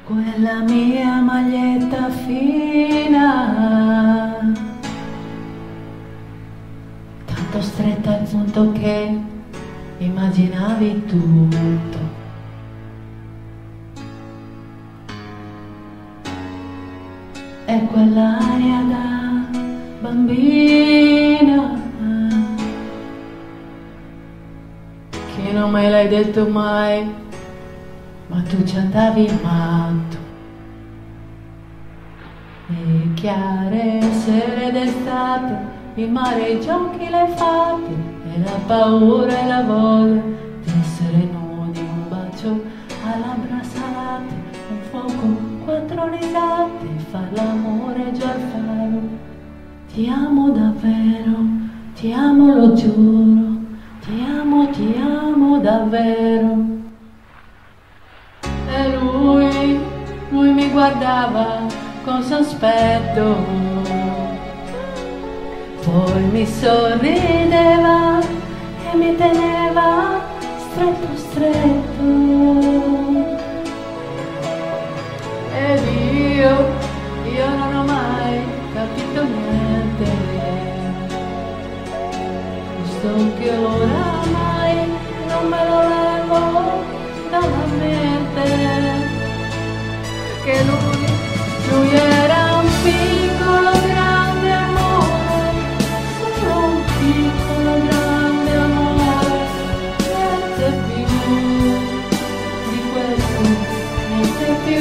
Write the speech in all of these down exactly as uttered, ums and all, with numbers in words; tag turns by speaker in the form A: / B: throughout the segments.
A: quella mia maglietta fina, tanto stretta al punto che immaginavi tutto. E quell'aria da bambina che non me l'hai detto mai, ma tu ci andavi matto. E chiare sere d'estate, il mare, i giochi, le fate, e la paura e la voglia di essere nudi, un bacio a labbra salate, un fuoco, quattro risate, far l'amore già al faro. Ti amo davvero, ti amo, lo giuro, ti amo, ti amo davvero. E lui, lui mi guardava con sospetto, poi mi sorrideva e mi teneva stretto stretto. Ed io, io non ho mai capito niente, giusto che oramai non me lo levo dalla mente, che lui, lui era un piccolo grande amore, solo un piccolo grande amore, niente più di questo, niente più.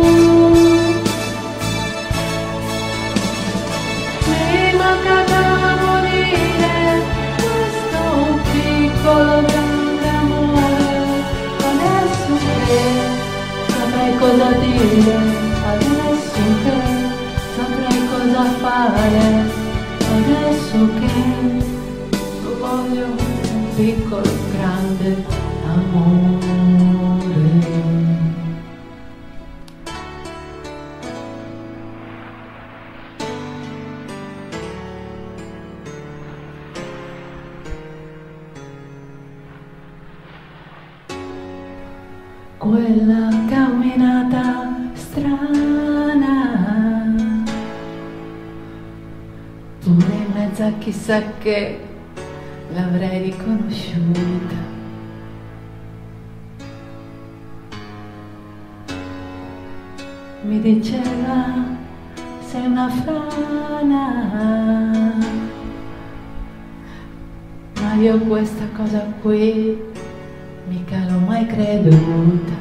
A: Mi manca da morire questo piccolo grande amore, adesso che saprei cosa dire, adesso che saprei cosa fare, adesso che lo voglio un piccolo grande amore. Quella camminata strana, pure in mezzo a chissà che l'avrei riconosciuta. Mi diceva sei una frana, ma io questa cosa qui mica l'ho mai creduta.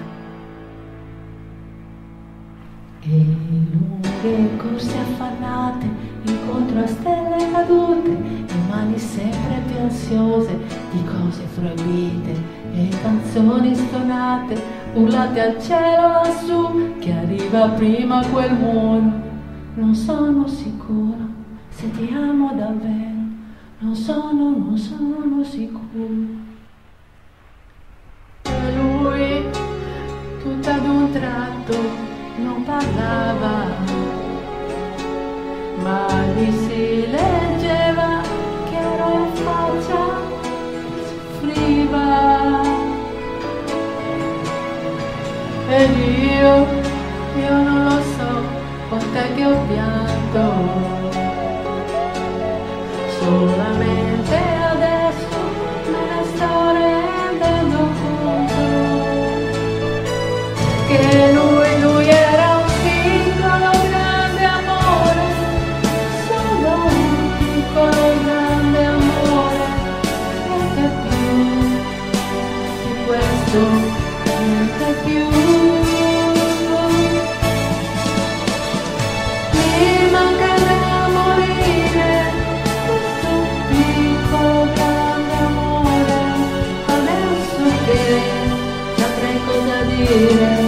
A: E lunghe corse affannate, incontro a stelle cadute, e mani sempre più ansiose di cose proibite, e canzoni stonate, urlate al cielo lassù, che arriva prima quel muro. Non sono sicura se ti amo davvero, non sono, non sono sicura. Lui, tutto ad un tratto, non parlava, ma gli si leggeva chiaro in faccia, soffriva. Ed io, io non lo so, quant'è che ho pianto, solamente adesso me ne sto rendendo conto, che lui, lui era un piccolo grande amore, solo un piccolo grande amore, niente più di questo, niente più. Mi manca da morire questo piccolo grande amore, adesso che saprei cosa dire,